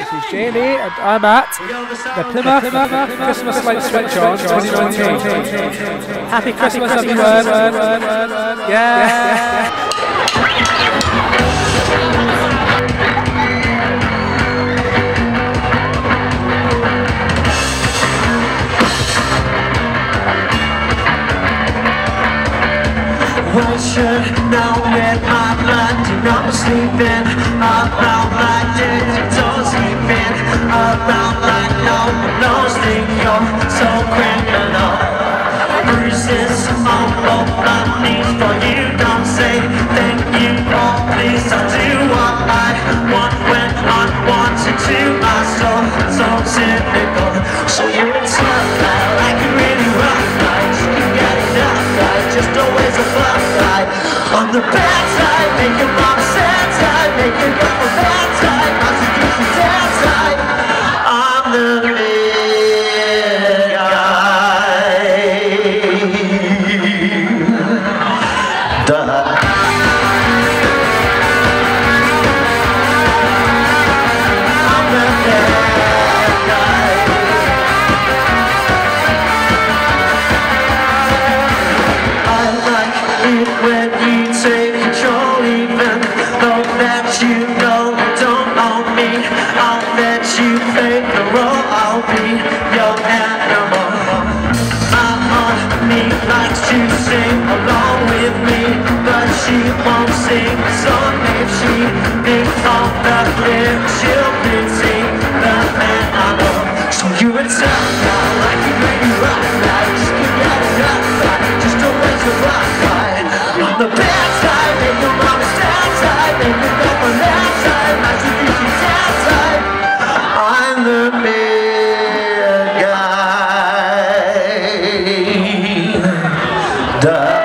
This is Jamie and I'm at the Plymouth Christmas Light Switch On 2019. Happy Christmas everyone. Yeah. I should know that my blood did not sleeping around like digital sleeping around like no one knows that you're so criminal. Bruises on both my knees for you. Don't say thank you or please. I'll do what I want when I want to. My soul so cynical. So you're in love like you really rock right. You can get enough right. Just always a fun ride. On the bad side, make your mama sad side, make your girl bad side, not to do the dad side. I'm the bad guy. I'm the bad guy. I like it when you take control, even though that you know you don't own me. I'll let you play the role, I'll be your animal. My mommy likes to sing along with me, but she won't sing the song if she thinks all the lyrics she'll be sing the man I know. So you're a tough guy, like you really rock right. Just give that enough right, just always a rock right. On the bad side, make your mama sad side, make your girlfriend mad side, not to be your dad side. I'm the bad guy. Duh.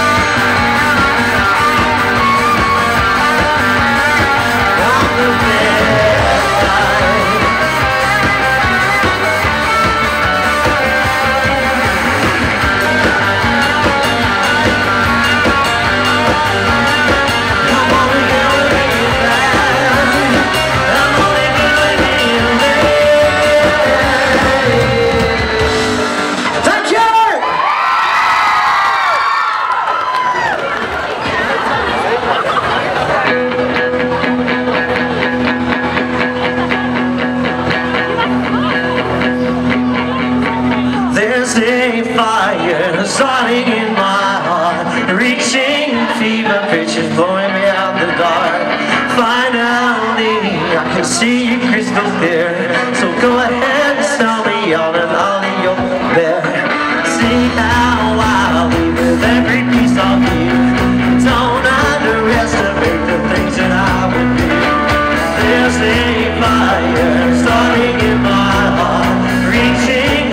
There's a fire starting in my heart, reaching fever pitches, blowing me out the dark. Finally, I can see you crystal clear, so go ahead and sell me on and I'll leave your bed. See how I leave with every piece of you. Don't underestimate the things that I would do. There's a fire starting in my heart, reaching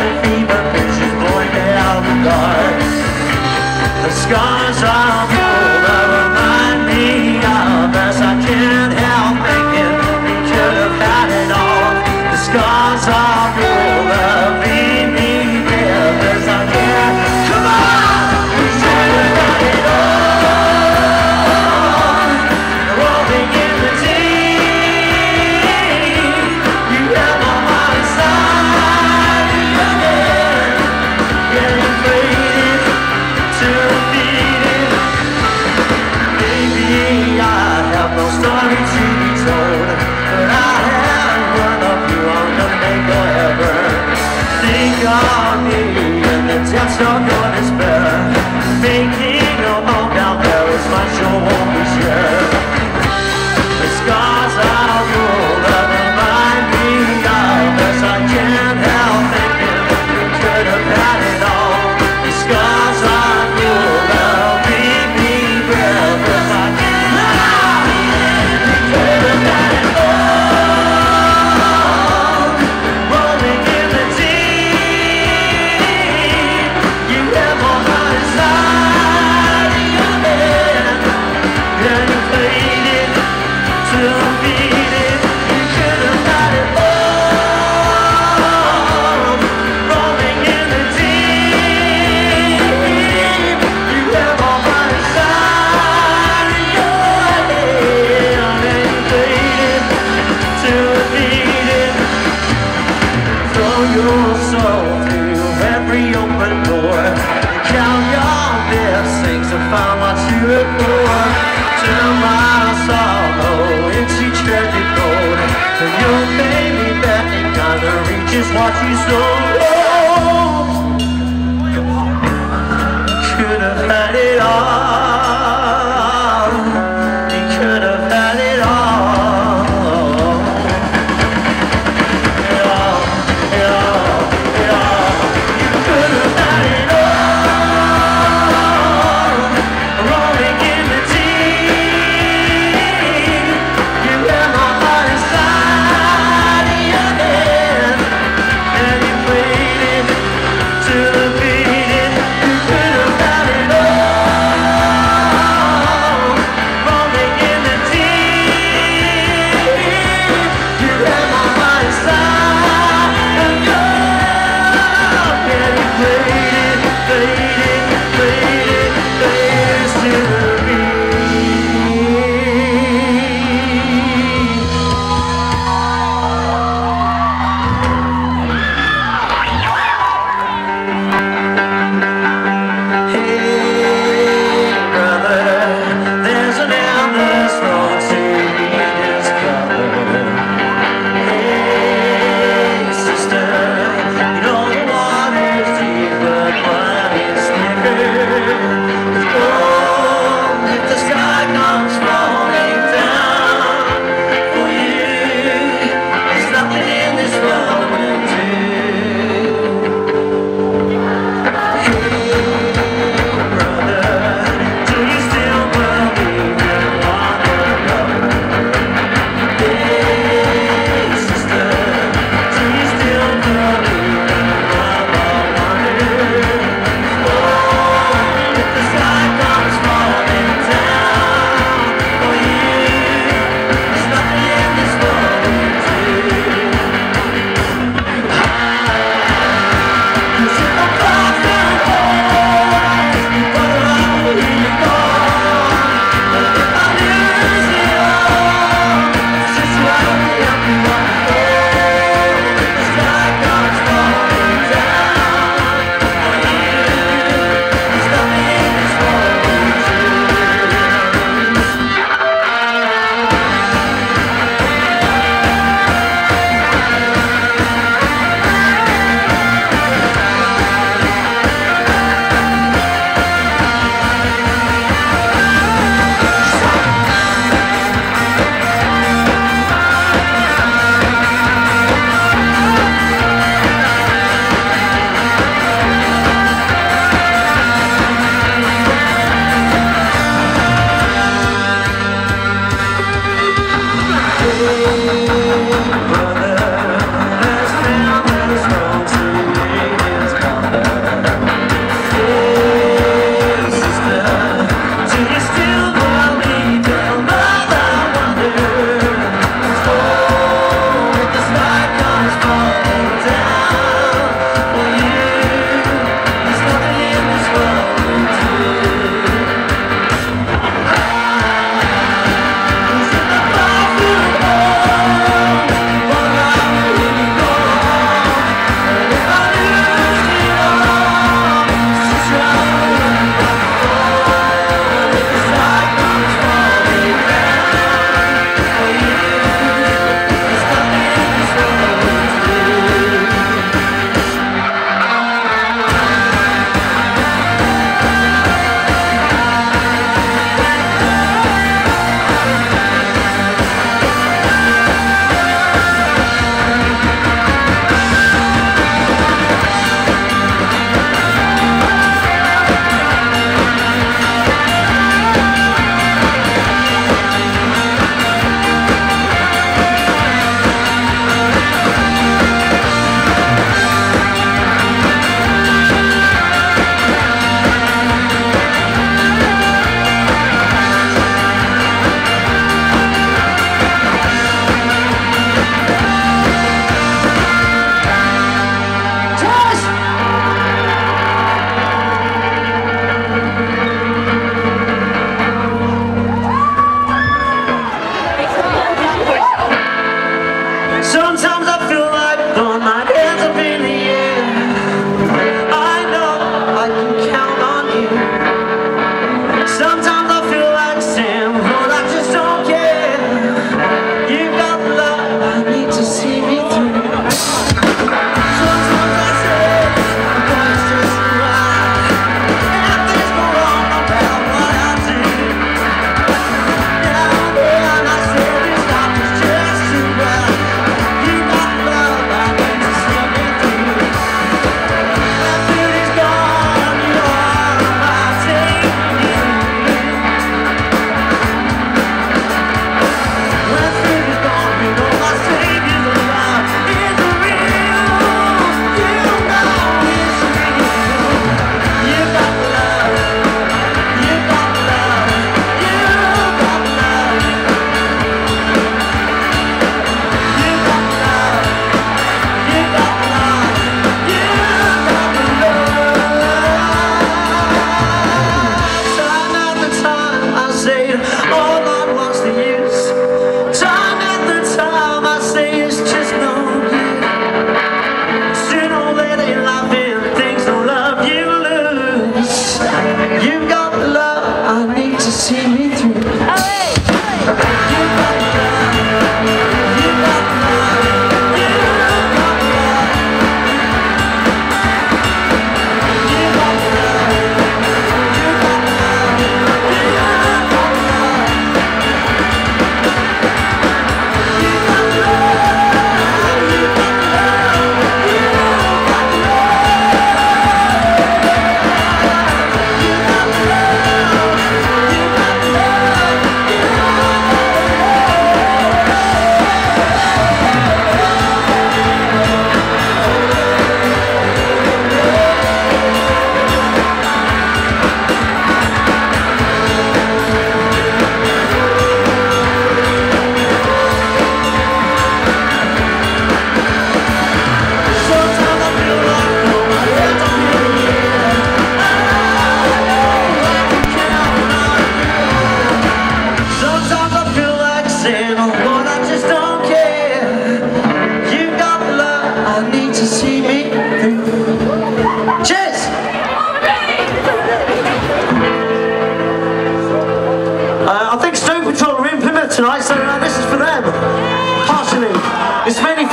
the scars are full that remind me of us. I can't help thinking we could have had it all. The scars are full of me as I can't. Come on, we should have done it all. Rolling in the deep, you have my heart inside again, getting faded to beat it. Maybe I have no story to be told, but I have one of you on the make your baby that ain't gonna reach is what you stole. Could have had it all. You could have had it all. It all, it all, it all. You could have had it all. Rolling in the deep. You had my heart inside of your head, and you played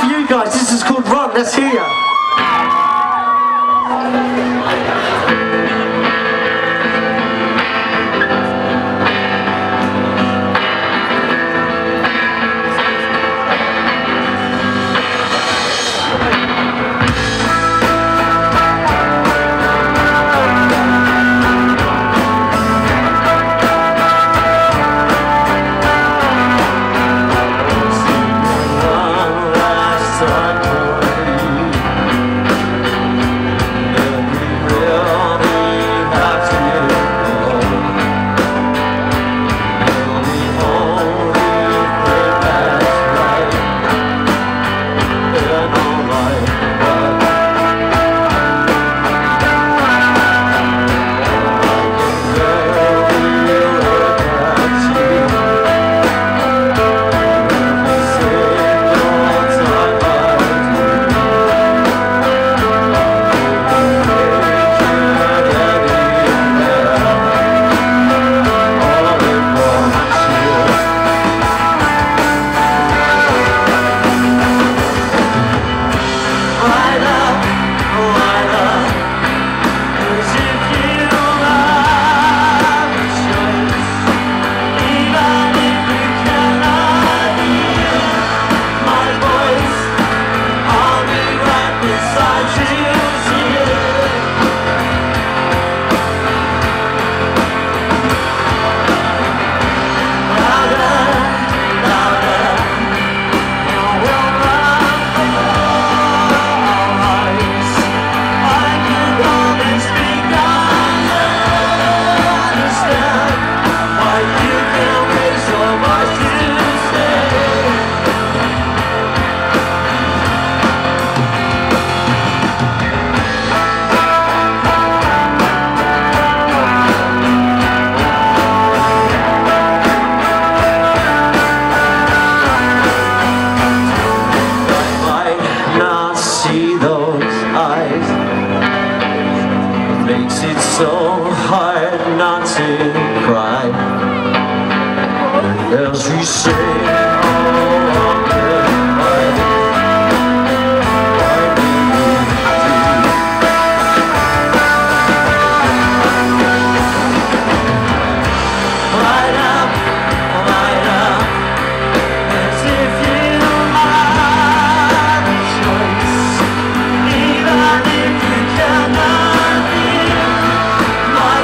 you guys. This is called Run. Let's hear ya. Makes it so hard not to cry as we say my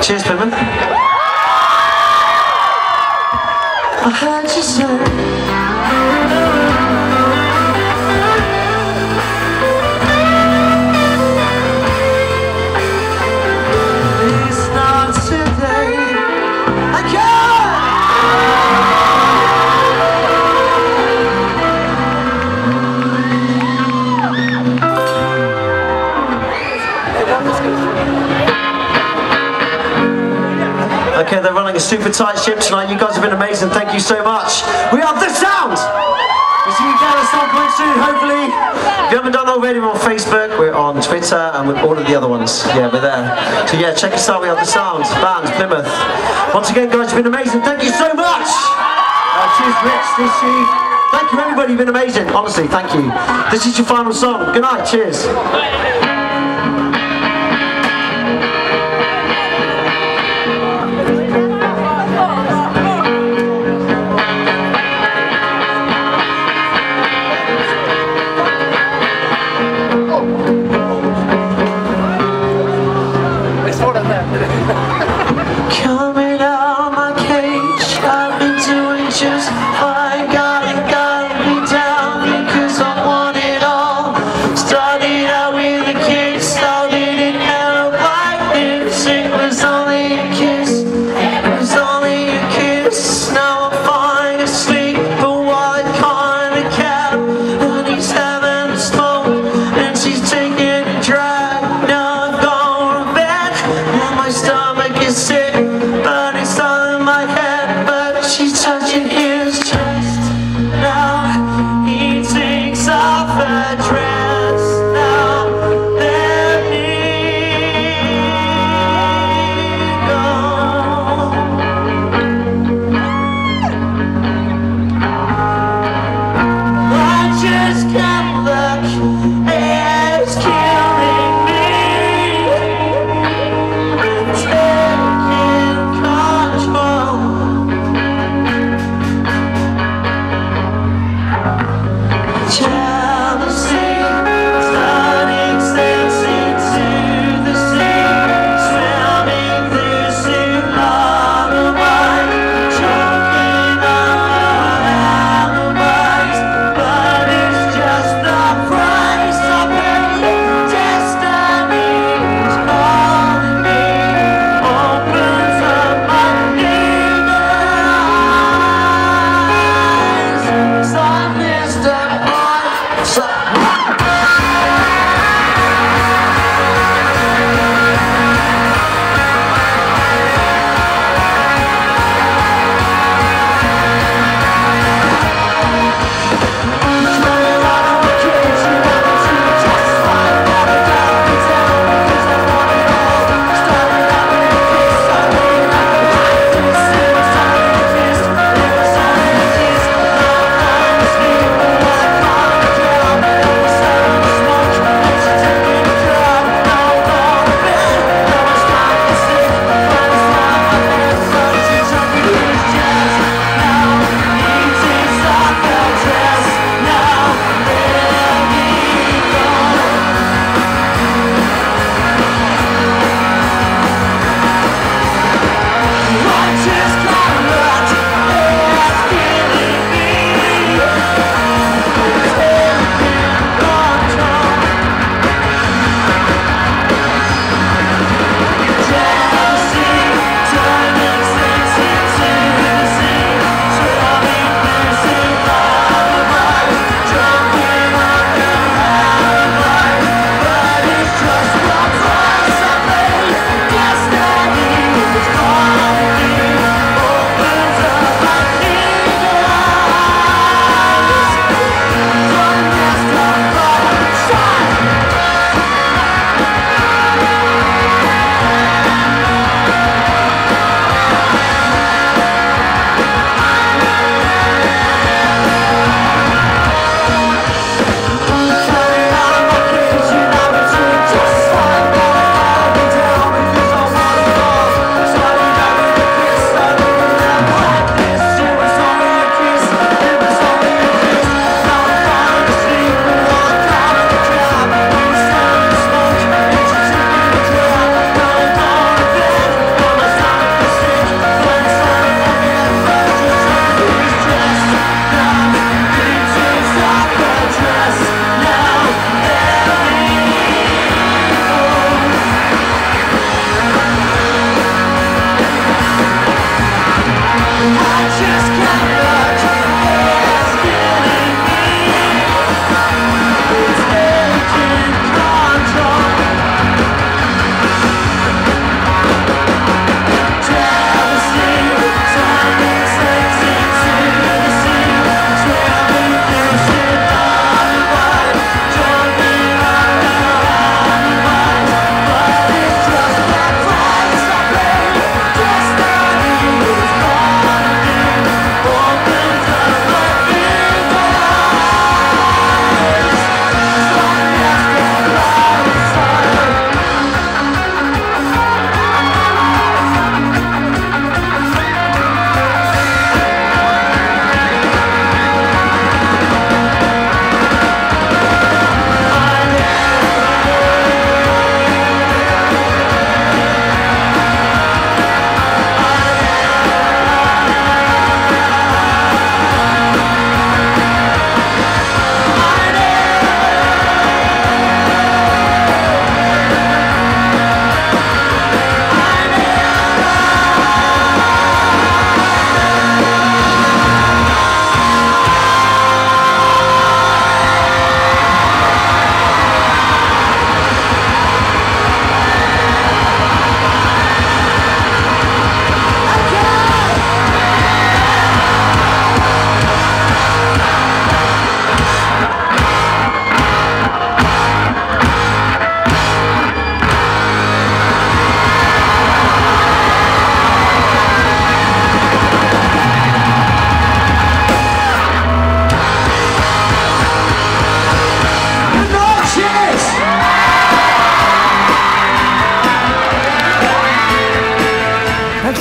Cheers, Plymouth. I heard you say it's not today. I can't. Okay, they're running a super tight ship tonight. You guys have been amazing. Thank you so much. We are The Sound. We'll see you again at some point soon, hopefully. If you haven't done already, we're on Facebook, we're on Twitter, and with all of the other ones. Yeah, we're there. So yeah, check us out. We are The Sound, band, Plymouth. Once again, guys, you've been amazing. Thank you so much. Cheers, Rich, Stacey. Thank you, everybody. You've been amazing. Honestly, thank you. This is your final song. Good night. Cheers. Coming out of my cage, I've been doing just fine. Gotta be down because I want it all. Started out with a case.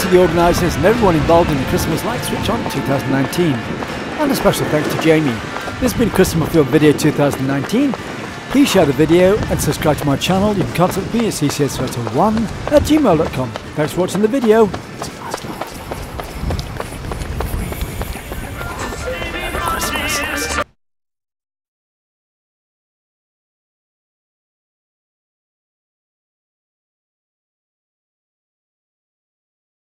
to the organisers and everyone involved in the Christmas Light Switch On 2019. And a special thanks to Jamie. This has been Christmas Field Video 2019. Please share the video and subscribe to my channel. You can contact me at ccsweater1@gmail.com. Thanks for watching the video.